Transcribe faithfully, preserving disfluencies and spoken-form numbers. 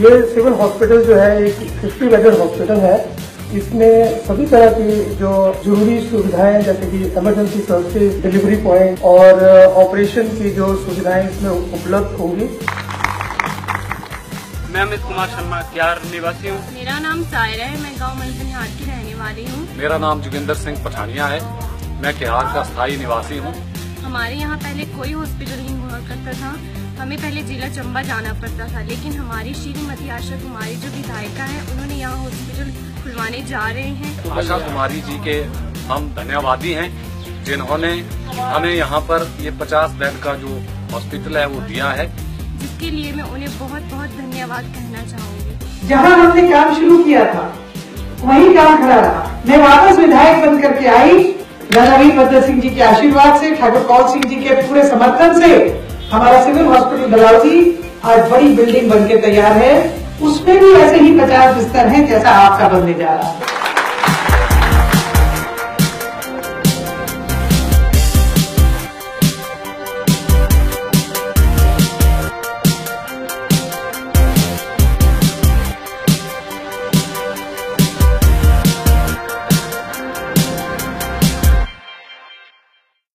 ये civil hospital जो है एक फिफ्टी बेडेड हॉस्पिटल है। इसमें सभी तरह की जो जरूरी सुविधाएं जैसे कि इमरजेंसी सर्विसेज, डिलीवरी पॉइंट और ऑपरेशन की जो सुविधाएं इसमें उपलब्ध होंगी। मैं अमित कुमार शर्मा क्यार निवासी हूँ। मेरा नाम सायरा है, मैं गांव मलबनिहाट की रहने वाली हूँ। मेरा नाम जोगिंदर सिंह पठानिया है, मैं क्यार का स्थायी निवासी हूँ। हमारे यहाँ पहले कोई हॉस्पिटल नहीं हुआ करता था, हमें पहले जिला चंबा जाना पड़ता था, लेकिन हमारी श्रीमती आशा कुमारी जो विधायिका है, उन्होंने यहाँ हॉस्पिटल खुलवाने जा रहे हैं। आशा कुमारी जी के हम धन्यवादी हैं, जिन्होंने हमें यहाँ पर ये पचास बेड का जो हॉस्पिटल है वो दिया है, जिसके लिए मैं उन्हें बहुत बहुत धन्यवाद कहना चाहूँगी। जहाँ हमने काम शुरू किया था वहीं काम खड़ा रहा। मैं वापस विधायक बन करके आई, राजा वीरभद्र सिंह जी के आशीर्वाद से, ठाकुर कौल सिंह जी के पूरे समर्थन से हमारा सिविल हॉस्पिटल बलौजी आज बड़ी बिल्डिंग बनके तैयार है। उसमें भी ऐसे ही पचास बिस्तर हैं जैसा आपका बनने जा रहा है।